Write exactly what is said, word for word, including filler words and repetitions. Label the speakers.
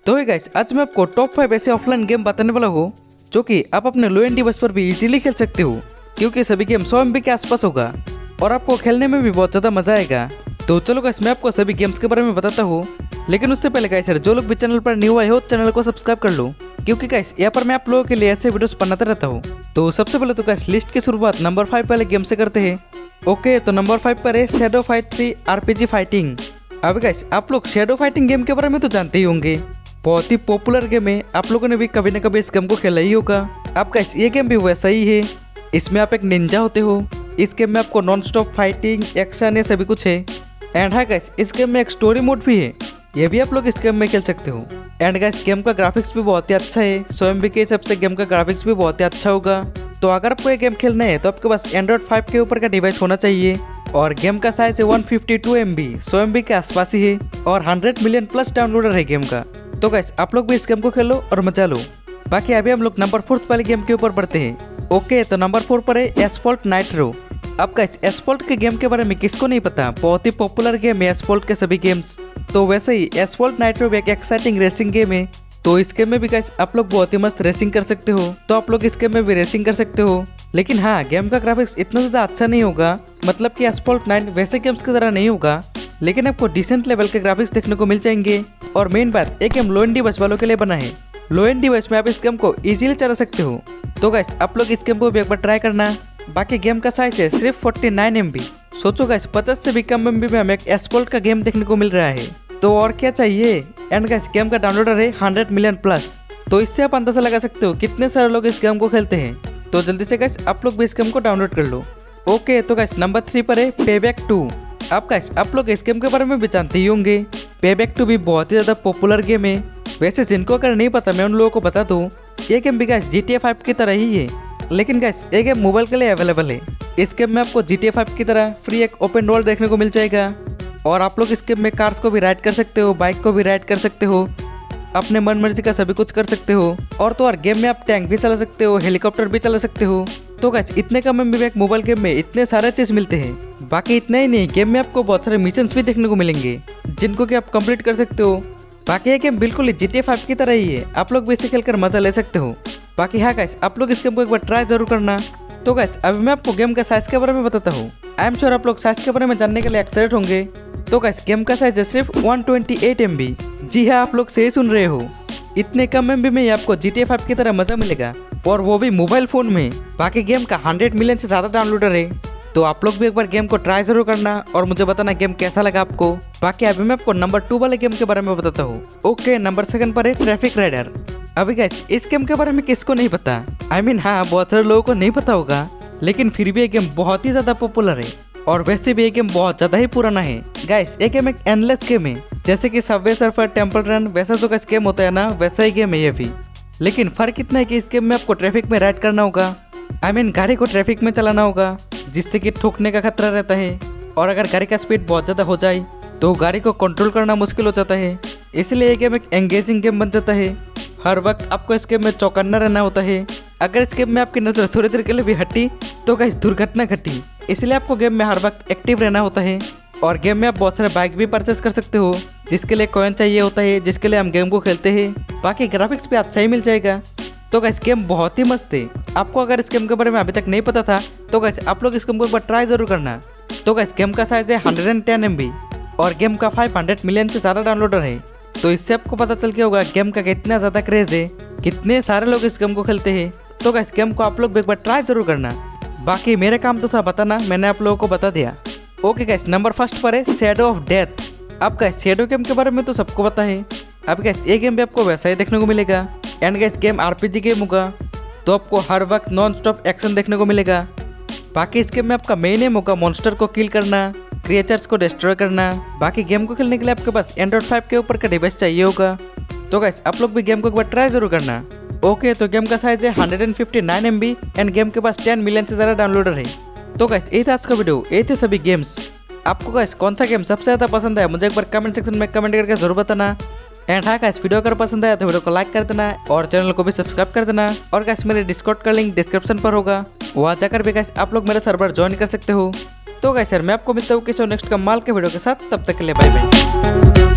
Speaker 1: तो है गाइस, आज मैं आपको टॉप फाइव ऐसे ऑफलाइन गेम बताने वाला हूँ जो कि आप अपने लो एंड डिवाइस पर भी इजीली खेल सकते हो, क्योंकि सभी गेम सौ एम बी के आसपास होगा और आपको खेलने में भी बहुत ज़्यादा मजा आएगा। तो चलो गाइस, मैं आपको सभी गेम्स के बारे में बताता हूँ, लेकिन उससे पहले गाइस जो लोग भी चैनल पर न्यू आए हो चैनल को सब्सक्राइब कर लो, क्योंकि गाइस यहाँ पर मैं आप लोगों के लिए ऐसे वीडियोस बनाता रहता हूँ। तो सबसे पहले तो गाइस लिस्ट की शुरुआत नंबर फाइव वाले गेम से करते हैं। ओके, तो नंबर फाइव पर है shadow fight three RPG fighting. अब गाइस आप लोग शैडो फाइटिंग गेम के बारे में तो जानते ही होंगे, बहुत ही पॉपुलर गेम है, आप लोगों ने भी कभी न कभी इस गेम को खेला ही होगा। अब गाइस ये गेम भी वैसा ही है, इसमें आप एक निंजा होते हो। इस गेम में आपको नॉन स्टॉप फाइटिंग, एक्शन, ये सभी कुछ है। एंड हाँ गाइस, इस गेम में एक स्टोरी मोड भी है, ये भी आप लोग इस गेम में खेल सकते हो। एंड गाइस गेम का ग्राफिक्स भी बहुत ही अच्छा है, सौ एम बी के हिसाब से गेम का ग्राफिक्स भी बहुत ही अच्छा होगा। तो अगर आपको ये गेम खेलना है तो आपके पास एंड्रॉइड फाइव के ऊपर का डिवाइस होना चाहिए और गेम का साइज है one fifty two M B, सौ एम बी के आसपास ही है और हंड्रेड मिलियन प्लस डाउनलोडर है गेम का। तो गाइस आप लोग भी इस गेम को खेलो और मजा लो। बाकी अभी हम लोग नंबर फोर्थ वाले गेम के ऊपर बढ़ते हैं। ओके, तो नंबर फोर पर है एस्फॉल्ट नाइट्रो। अब गाइस एस्फॉल्ट के गेम के बारे में किसको नहीं पता, बहुत ही पॉपुलर गेम है एस्फॉल्ट के सभी गेम्स। तो वैसे ही एस्फॉल्ट नाइट्रो भी एक एक्साइटिंग रेसिंग गेम है। तो इस गेम में भी गाइस आप लोग बहुत ही मस्त रेसिंग कर सकते हो, तो आप लोग इस गेम में भी रेसिंग कर सकते हो। लेकिन हाँ, गेम का ग्राफिक्स इतना ज़्यादा अच्छा नहीं होगा, मतलब कि एस्फॉल्ट नाइन वैसे गेम्स की तरह नहीं होगा, लेकिन आपको डिसेंट लेवल के ग्राफिक्स देखने को मिल जाएंगे। और मेन बात, एक गेम लो एंड डिवाइस वालों के लिए बना है, लो एंड डिवाइस में आप इस गेम को इजीली चला सकते हो। तो गाइस आप लोग इस गेम को भी एक बार ट्राई करना। बाकी गेम का साइज है सिर्फ फोर्टी नाइन एम बी। सोचो गाइस, पचास से भी कम एम बी में हमें एक एस्फॉल्ट का गेम देखने को मिल रहा है, तो और क्या चाहिए। एंड गाइस गेम का डाउनलोडर है हंड्रेड मिलियन प्लस, तो इससे आप अंदाजा लगा सकते हो कितने सारे लोग इस गेम को खेलते हैं। तो जल्दी से गाइस आप लोग भी इस गेम को डाउनलोड कर लो। ओके, तो गाइस नंबर थ्री पर है पेबैक टू। अब गाइस आप लोग इस गेम के बारे में भी जानते ही होंगे, पेबैक टू भी बहुत ही ज़्यादा पॉपुलर गेम है। वैसे जिनको अगर नहीं पता मैं उन लोगों को बता दूँ, ये गेम भी guys G T A five की तरह ही है, लेकिन गाइस ये गेम मोबाइल के लिए अवेलेबल है। इस गेम में आपको जी टी ए फाइव की तरह फ्री एक ओपन वर्ल्ड देखने को मिल जाएगा और आप लोग इस गेम में कार्स को भी राइड कर सकते हो, बाइक को भी राइड कर सकते हो, अपने मन मर्जी का सभी कुछ कर सकते हो। और तो और गेम में आप टैंक भी चला सकते हो, हेलीकॉप्टर भी चला सकते हो। तो गाइस इतने कम एम बी में एक मोबाइल गेम में इतने सारे चीज़ मिलते हैं। बाकी इतना ही नहीं, गेम में आपको बहुत सारे मिशंस भी देखने को मिलेंगे जिनको कि आप कंप्लीट कर सकते हो। बाकी ये गेम बिल्कुल ही जी टी ए फाइव की तरह ही है, आप लोग भी इसे खेलकर मजा ले सकते हो। बाकी हाँ गाइस आप लोग इस गेम को एक बार ट्राई जरूर करना। तो गाइस अभी मैं आपको गेम का साइज के बारे में बताता हूँ। आई एम श्योर आप लोग साइज के बारे में जानने के लिए एक्साइटेड होंगे। तो गाइस गेम का साइज है सिर्फ one twenty eight M B. जी हाँ, आप लोग सही सुन रहे हो, इतने कम एम बी में ही आपको जी टी ए फाइव की तरह मजा मिलेगा, और वो भी मोबाइल फोन में। बाकी गेम का हंड्रेड मिलियन से ज़्यादा डाउनलोडर है, तो आप लोग भी एक बार गेम को ट्राई जरूर करना और मुझे बताना गेम कैसा लगा आपको। बाकी अभी मैं आपको नंबर टू वाले गेम के बारे में बताता हूँ। ओके, नंबर सेकंड पर है ट्रैफिक राइडर। अभी गाइस इस गेम के बारे में किसको नहीं पता, आई I मीन mean, हाँ बहुत सारे लोगों को नहीं पता होगा, लेकिन फिर भी ये गेम बहुत ही ज़्यादा पॉपुलर है और वैसे भी ये गेम बहुत ज़्यादा ही पुराना है। गाइस ये गेम एक एंडलेस गेम है, जैसे कि सबवे सर्फर, टेम्पल रन, वैसा जो गाइस गेम होता है ना, वैसा ही गेम है ये भी। लेकिन फर्क इतना है कि इस गेम में आपको ट्रैफिक में राइड करना होगा, आई मीन गाड़ी को ट्रैफिक में चलाना होगा, जिससे कि ठोकने का खतरा रहता है। और अगर गाड़ी का स्पीड बहुत ज़्यादा हो जाए तो गाड़ी को कंट्रोल करना मुश्किल हो जाता है, इसलिए ये गेम एक एंगेजिंग गेम बन जाता है। हर वक्त आपको इस गेम में चौकन्ना रहना होता है, अगर इस गेम में आपकी नज़र थोड़ी देर के लिए भी हटी तो गाइस दुर्घटना घटी, इसलिए आपको गेम में हर वक्त एक्टिव रहना होता है। और गेम में आप बहुत सारे बाइक भी परचेस कर सकते हो, जिसके लिए कॉइन चाहिए होता है, जिसके लिए हम गेम को खेलते हैं। बाकी ग्राफिक्स भी अच्छा ही मिल जाएगा। तो गाइस गेम बहुत ही मस्त है, आपको अगर इस गेम के बारे में अभी तक नहीं पता था तो गाइस आप लोग इस गेम को एक बार ट्राई जरूर करना। तो गाइस गेम का साइज है hundred and ten M B और गेम का फाइव हंड्रेड मिलियन से ज़्यादा डाउनलोडर है, तो इससे आपको पता चल गया होगा गेम का कितना ज़्यादा क्रेज है, कितने सारे लोग इस गेम को खेलते हैं। तो गाइस गेम को आप लोग एक बार ट्राई जरूर करना। बाकी मेरे काम तो था बताना, मैंने आप लोगों को बता दिया। ओके गाइस नंबर फर्स्ट पर है शैडो ऑफ डेथ। अब गाइस शैडो गेम के बारे में तो सबको पता है, अब गाइस ये गेम भी आपको वैसा ही देखने को मिलेगा। And guys game RPG game होगा, तो आपको हर वक्त नॉन स्टॉप एक्शन देखने को मिलेगा। बाकी इस गेम में आपका मेन एम होगा मॉन्स्टर को किल करना, क्रिएचर्स को डिस्ट्रॉय करना। बाकी गेम को खेलने के लिए आपके पास एंड्रॉइड फाइव के ऊपर का डिवाइस चाहिए होगा। तो गाइस आप लोग भी गेम को एक बार ट्राई जरूर करना। ओके, तो गेम का साइज है hundred and fifty nine M B and game के पास टेन मिलियन से ज़्यादा डाउनलोडर है। तो गाइस ये था आज का वीडियो, ये थे सभी गेम्स। आपको गाइस कौन सा गेम सबसे ज़्यादा पसंद है मुझे एक बार कमेंट सेक्शन में कमेंट करके जरूर बताना। एंड हाँ गाइस वीडियो अगर पसंद आया तो वीडियो को लाइक कर देना और चैनल को भी सब्सक्राइब कर देना। और गाइस मेरे डिस्कॉर्ड का लिंक डिस्क्रिप्शन पर होगा, वहाँ जाकर भी गाइस आप लोग मेरे सर्वर ज्वाइन कर सकते हो। तो गाइस यार मैं आपको मिलता हूँ किसी नेक्स्ट कमाल के वीडियो के साथ, तब तक के लिए बाय बाय।